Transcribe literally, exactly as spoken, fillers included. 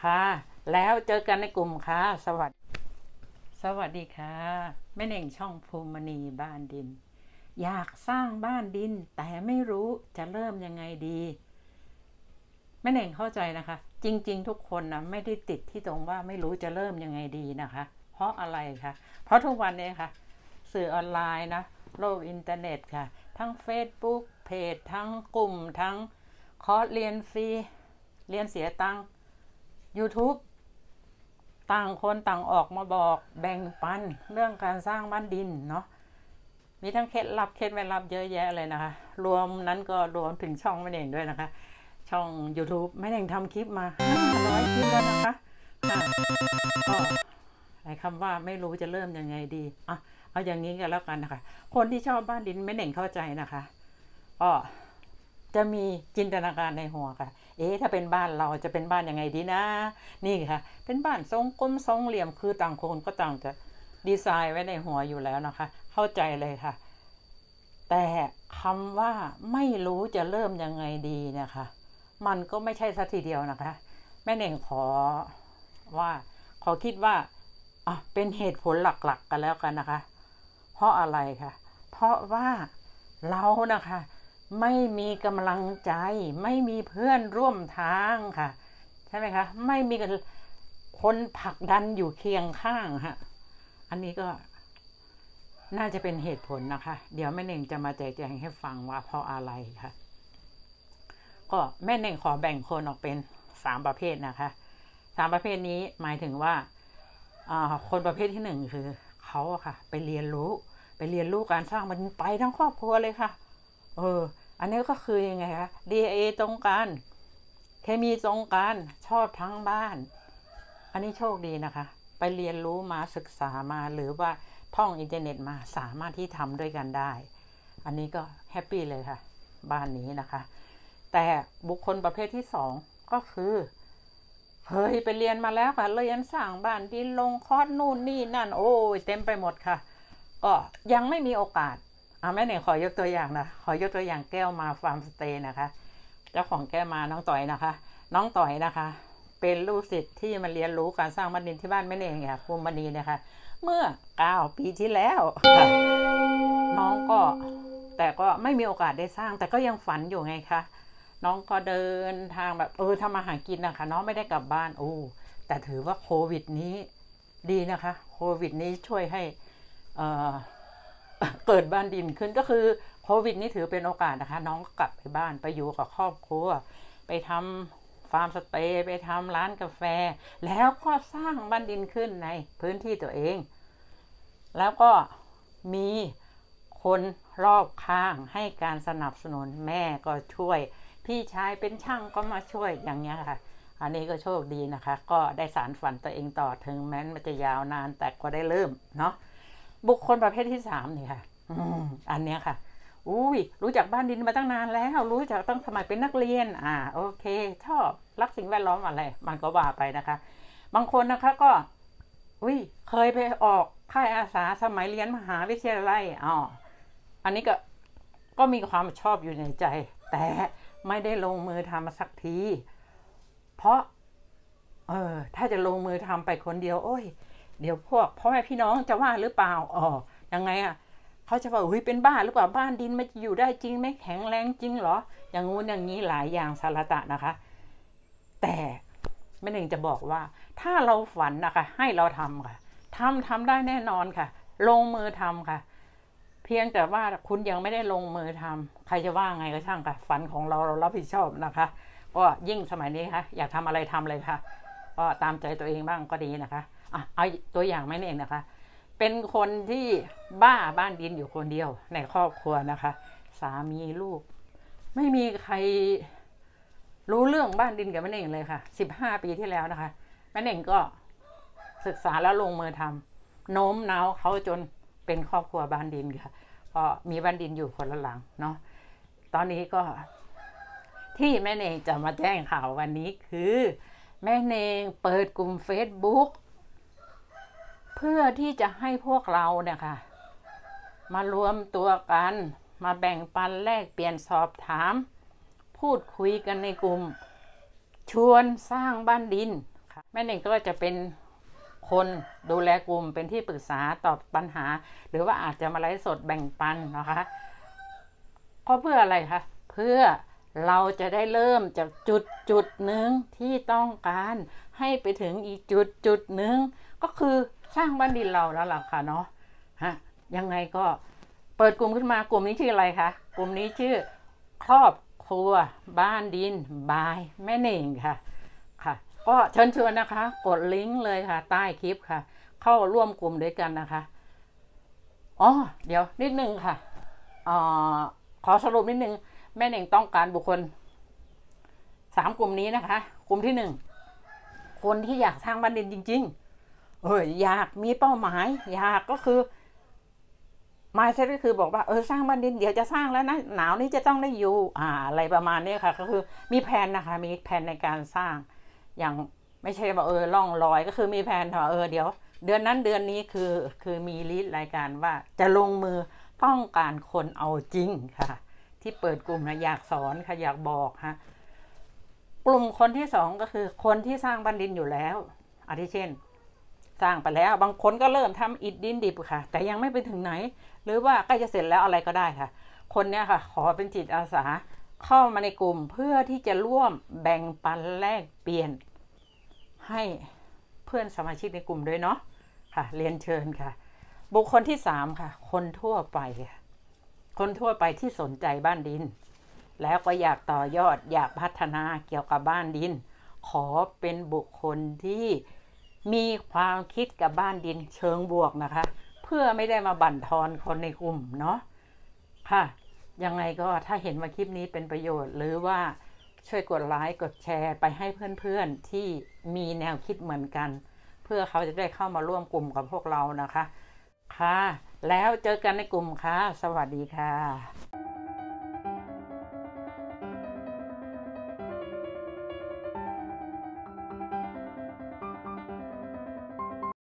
ค่ะแล้วเจอกันในกลุ่มค่ะสวัสดีสวัสดีค่ะแม่เน่งช่องภูมิมณีบ้านดินอยากสร้างบ้านดินแต่ไม่รู้จะเริ่มยังไงดีแม่เน่งเข้าใจนะคะจริงๆทุกคนนะไม่ได้ติดที่ตรงว่าไม่รู้จะเริ่มยังไงดีนะคะเพราะอะไรคะเพราะทุกวันนี้ค่ะสื่อออนไลน์นะโลกอินเทอร์เน็ตค่ะทั้ง Facebook เพจทั้งกลุ่มทั้งคอร์สเรียนฟรีเรียนเสียตังค์ YouTube ต่างคนต่างออกมาบอกแบ่งปันเรื่องการสร้างบ้านดินเนาะมีทั้งเคล็ดลับเคล็ดไม่ลับเยอะแยะเลยนะคะรวมนั้นก็รวมถึงช่องแม่เน่งด้วยนะคะช่อง YouTube แม่เน่งทำคลิปมาห้าร้อยคลิปแล้วนะคะก็ไอ้คำว่าไม่รู้จะเริ่มยังไงดีอ่ะเอาอย่างนี้กันแล้วกันนะคะคนที่ชอบบ้านดินแม่เน่งเข้าใจนะคะก็จะมีจินตนาการในหัวค่ะเอ๊ะถ้าเป็นบ้านเราจะเป็นบ้านยังไงดีนะนี่ค่ะเป็นบ้านทรงกลมทรงเหลี่ยมคือต่างคนก็ต่างจะดีไซน์ไว้ในหัวอยู่แล้วนะคะเข้าใจเลยค่ะแต่คำว่าไม่รู้จะเริ่มยังไงดีนะคะมันก็ไม่ใช่สักทีเดียวนะคะแม่เน่งขอว่าขอคิดว่าอ่ะเป็นเหตุผลหลักๆกันแล้วกันนะคะเพราะอะไรคะเพราะว่าเรานะคะไม่มีกำลังใจไม่มีเพื่อนร่วมทางค่ะใช่ไหมคะไม่มีคนผลักดันอยู่เคียงข้างฮะอันนี้ก็น่าจะเป็นเหตุผลนะคะเดี๋ยวแม่เน่งจะมาแจกแจงให้ฟังว่าเพราะอะไรค่ะก็แม่เน่งขอแบ่งคนออกเป็นสามประเภทนะคะสามประเภทนี้หมายถึงว่าคนประเภทที่หนึ่งคือเขาค่ะไปเรียนรู้ไปเรียนรู้การสร้างมันไปทั้งครอบครัวเลยค่ะเอออันนี้ก็คือยังไงคะ ดี เอ็น เอ ตรงกันเคมีตรงกันชอบทั้งบ้านอันนี้โชคดีนะคะไปเรียนรู้มาศึกษามาหรือว่าท่องอินเทอร์เน็ตมาสามารถที่ทำด้วยกันได้อันนี้ก็แฮปปี้เลยค่ะบ้านนี้นะคะแต่บุคคลประเภทที่สองก็คือเคยไปเรียนมาแล้วค่ะเรียนสร้างบ้านดินลงคอร์สนู่นนี่นั่นโอ้ยเต็มไปหมดค่ะก็ยังไม่มีโอกาสอ่ะแม่เนี่ยขอยกตัวอย่างนะขอยกตัวอย่างแก้วมาฟาร์มสเตย์นะคะเจ้าของแก้วมาน้องต่อยนะคะน้องต่อยนะคะเป็นลูกศิษย์ที่มาเรียนรู้การสร้างบ้านดินที่บ้านแม่เองเนี่ยภูมิมณีเนี่ยค่ะเมื่อเก้าปีที่แล้วน้องก็แต่ก็ไม่มีโอกาสได้สร้างแต่ก็ยังฝันอยู่ไงคะน้องก็เดินทางแบบเออทำมาหากินนะคะน้องไม่ได้กลับบ้านโอ้แต่ถือว่าโควิดนี้ดีนะคะโควิดนี้ช่วยให้เอ่อเกิดบ้านดินขึ้นก็คือโควิดนี้ถือเป็นโอกาสนะคะน้องกลับไปบ้านไปอยู่กับครอบครัวไปทำฟาร์มสเตย์ไปทำร้านกาแฟแล้วก็สร้างบ้านดินขึ้นในพื้นที่ตัวเองแล้วก็มีคนรอบข้างให้การสนับสนุนแม่ก็ช่วยพี่ชายเป็นช่างก็มาช่วยอย่างเงี้ยค่ะอันนี้ก็โชคดีนะคะก็ได้สานฝันตัวเองต่อถึงแม้มันจะยาวนานแต่ก็ได้เริ่มเนาะบุคคลประเภทที่สามนี่ค่ะอันเนี้ยค่ะอุ้ยรู้จักบ้านดินมาตั้งนานแล้วรู้จักตั้งสมัยเป็นนักเรียนอ่าโอเคชอบรักสิ่งแวดล้อมอะไรมันก็ว่าไปนะคะบางคนนะคะก็อุ้ยเคยไปออกค่ายอาสาสมัยเรียนมหาวิทยาลัยอ๋ออันนี้ก็ก็มีความชอบอยู่ในใจแต่ไม่ได้ลงมือทำสักทีเพราะเออถ้าจะลงมือทำไปคนเดียวโอ้ยเดี๋ยวพวกพ่อแม่พี่น้องจะว่าหรือเปล่าอ๋อยังไงอ่ะเขาจะว่าอุ้ยเป็นบ้าหรือเปล่าบ้านดินมันจะอยู่ได้จริงไหมแข็งแรงจริงเหรออย่างงู้นอย่างนี้หลายอย่างสารตะนะคะแต่แม่หนึ่งจะบอกว่าถ้าเราฝันนะคะให้เราทำค่ะทำทำได้แน่นอนค่ะลงมือทำค่ะเพียงแต่ว่าคุณยังไม่ได้ลงมือทำใครจะว่าไงก็ช่างค่ะฝันของเราเรารับผิดชอบนะคะก็ยิ่งสมัยนี้ค่ะอยากทำอะไรทำเลยค่ะก็ตามใจตัวเองบ้างก็ดีนะคะอ่ะเอาตัวอย่างแม่เองนะคะเป็นคนที่บ้าบ้านดินอยู่คนเดียวในครอบครัวนะคะสามีลูกไม่มีใครรู้เรื่องบ้านดินกับแม่เองเลยค่ะสิบห้าปีที่แล้วนะคะแม่เองก็ศึกษาแล้วลงมือทำโน้มน้าวเขาจนเป็นครอบครัวบ้านดินค่ะก็มีบ้านดินอยู่คนละหลังเนาะตอนนี้ก็ที่แม่เองจะมาแจ้งข่าววันนี้คือแม่เองเปิดกลุ่ม Facebook เพื่อที่จะให้พวกเราเนี่ยค่ะมารวมตัวกันมาแบ่งปันแลกเปลี่ยนสอบถามพูดคุยกันในกลุ่มชวนสร้างบ้านดินค่ะแม่เน่งก็จะเป็นคนดูแลกลุ่มเป็นที่ปรึกษาตอบปัญหาหรือว่าอาจจะมาไลฟ์สดแบ่งปันนะคะก็เพื่ออะไรคะเพื่อเราจะได้เริ่มจากจุดจุดหนึ่งที่ต้องการให้ไปถึงอีกจุดจุดหนึ่งก็คือสร้างบ้านดินเราแล้วล่ะค่ะเนาะฮะยังไงก็เปิดกลุ่มขึ้นมากลุ่มนี้ชื่ออะไรคะกลุ่มนี้ชื่อครอบครัวบ้านดินบายแม่เน่งค่ะค่ะก็เชิญชวนนะคะกดลิงก์เลยค่ะใต้คลิปค่ะเข้าร่วมกลุ่มด้วยกันนะคะอ๋อเดี๋ยวนิดนึงค่ะอ่อขอสรุปนิดนึงแม่เน่งต้องการบุคคลสามกลุ่มนี้นะคะกลุ่มที่หนึ่งคนที่อยากสร้างบ้านดินจริงๆเอออยากมีเป้าหมายอยากก็คือมายเซ็ตก็คือบอกว่าเออสร้างบ้านดินเดี๋ยวจะสร้างแล้วนะหนาวนี้จะต้องได้อยู่อ่าอะไรประมาณนี้ค่ะก็คือมีแผนนะคะมีแผนในการสร้างอย่างไม่ใช่ว่าเออล่องลอยก็คือมีแผนค่ะเออเดี๋ยวเดือนนั้นเดือนนี้คือคือมีลิสต์รายการว่าจะลงมือต้องการคนเอาจริงค่ะที่เปิดกลุ่มนะอยากสอนค่ะอยากบอกฮะกลุ่มคนที่สองก็คือคนที่สร้างบ้านดินอยู่แล้วอาทิเช่นสร้างไปแล้วบางคนก็เริ่มทำอิฐดินดิบค่ะแต่ยังไม่ไปถึงไหนหรือว่าใกล้จะเสร็จแล้วอะไรก็ได้ค่ะคนเนี้ยค่ะขอเป็นจิตอาสาเข้ามาในกลุ่มเพื่อที่จะร่วมแบ่งปันแลกเปลี่ยนให้เพื่อนสมาชิกในกลุ่มด้วยเนาะค่ะเรียนเชิญค่ะบุคคลที่สามค่ะคนทั่วไปค่ะคนทั่วไปที่สนใจบ้านดินแล้วก็อยากต่อยอดอยากพัฒนาเกี่ยวกับบ้านดินขอเป็นบุคคลที่มีความคิดกับบ้านดินเชิงบวกนะคะเพื่อไม่ได้มาบั่นทอนคนในกลุ่มเนาะค่ะยังไงก็ถ้าเห็นว่าคลิปนี้เป็นประโยชน์หรือว่าช่วยกดไลค์กดแชร์ไปให้เพื่อนๆที่มีแนวคิดเหมือนกันเพื่อเขาจะได้เข้ามาร่วมกลุ่มกับพวกเรานะคะค่ะแล้วเจอกันในกลุ่มค่ะสวัสดีค่ะ